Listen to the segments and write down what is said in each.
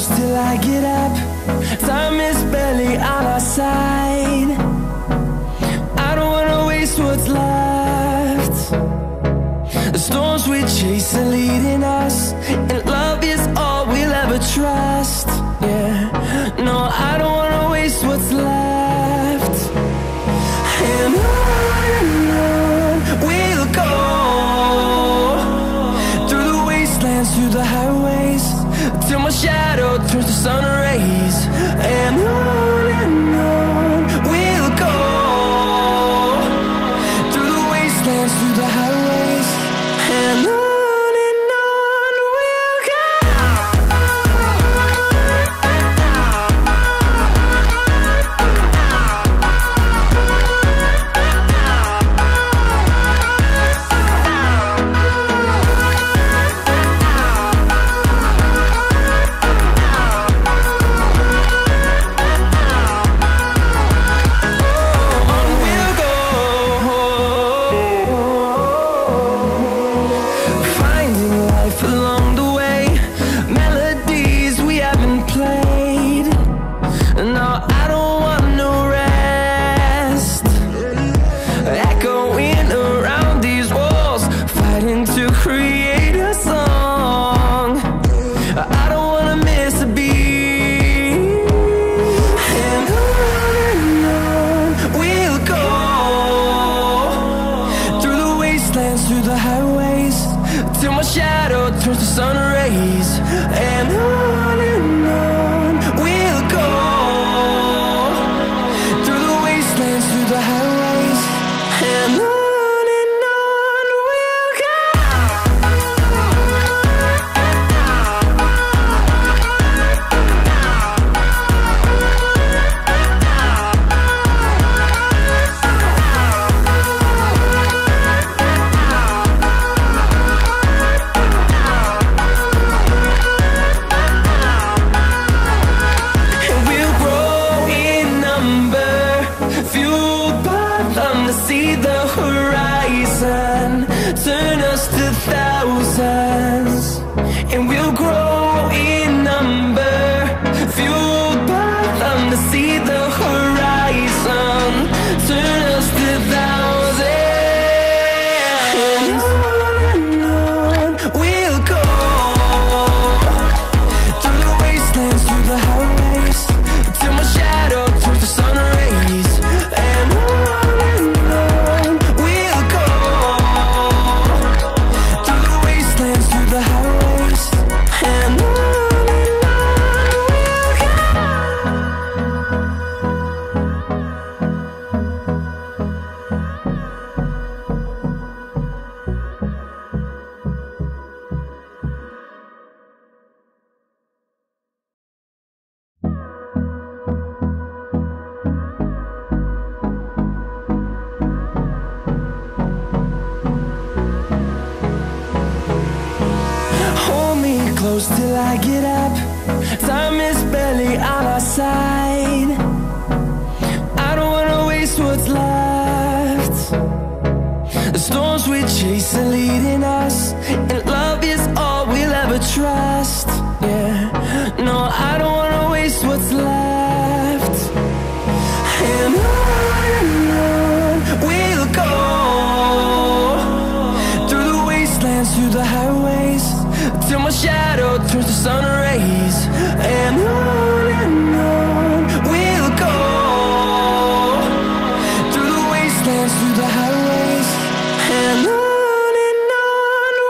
close till I get up. Time is barely on our side. I don't wanna waste what's left. The storms we chase are leading us, and love is all we'll ever trust. Yeah, no, I don't wanna waste what's left. And on we'll go, through the wastelands, through the highways, till my shadow turns to sun rays. And on we'll go, through the wastelands, through the highways, and on we'll go. Through the highways, till my shadow turns to sun rays. And on we'll go, through the wastelands, through the highways, and on we'll go. See the horizon turn us to thousands, and we'll grow in number, fueled by them to see the horizon turn us to thousands. And on we'll go, through the wastelands, through the highways, till my shadow turns to sun rays. And close till I get up. Time is barely on our side. I don't wanna waste what's left. The storms we chase are leading us, and love is all we'll ever trust. Yeah, no, I don't wanna waste what's left. And on we'll go, through the wastelands, through the highways, till my shadow turns to sun rays. And on we'll go, through the wastelands, through the highways, and on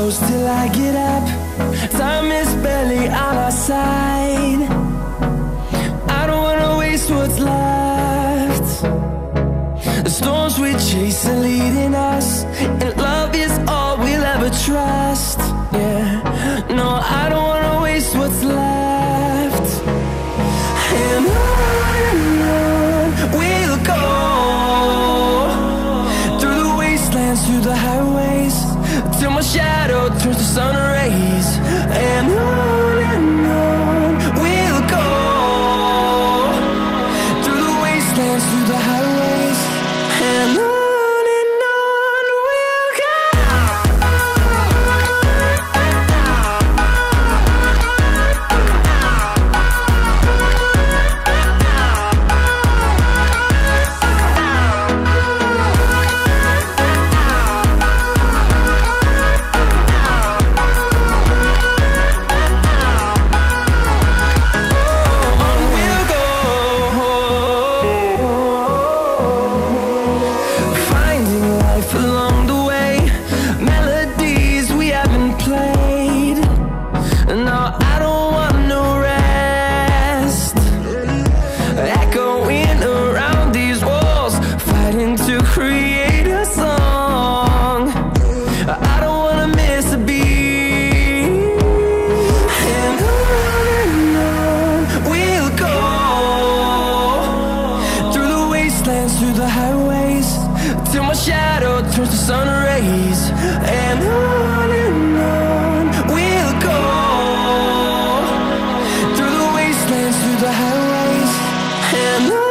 close till I get up. Time is barely on our side. I don't wanna waste what's left. The storms we chase are leading us, and love is all we'll ever trust. Yeah, no, I don't wanna waste what's left. And on we'll go, through the wastelands, through the highways, till my shadow turns to sun rays. And on we'll go, through the wastelands, through the highways, and on we'll go. Through the highways, till my shadow turns to sun rays. And on we'll go, through the wastelands, through the highways, and on we'll go.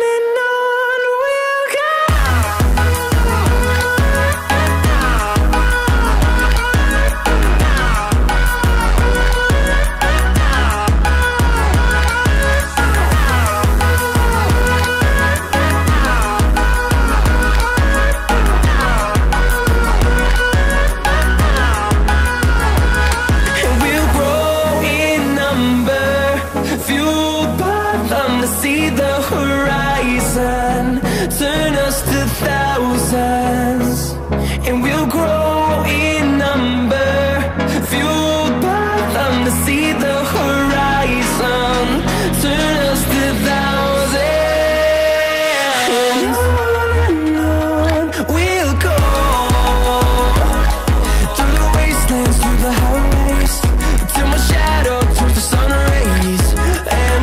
See the horizon turn us to thousands, and we'll grow in number, fueled by them to see the horizon turn us to thousands. And on we'll go, through the wastelands, through the highways, till my shadow turns to sun rays. And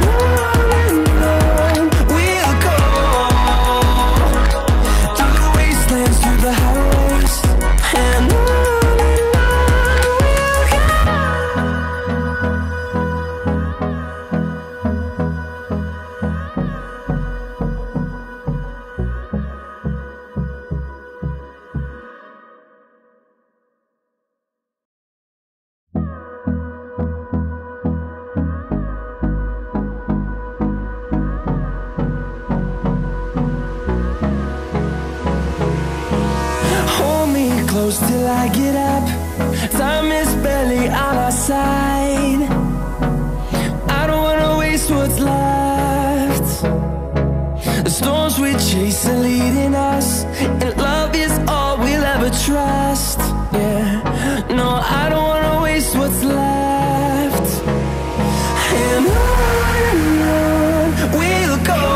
close till I get up. Time is barely on our side. I don't wanna waste what's left. The storms we chase are leading us, and love is all we'll ever trust. Yeah, no, I don't wanna waste what's left. And on we'll go,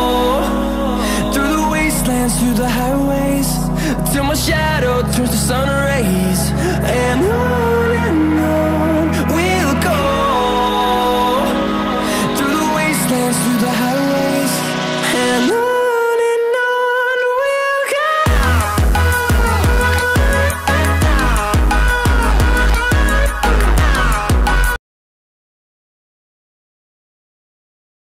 through the wastelands, through the highways, till my shadow turns to sun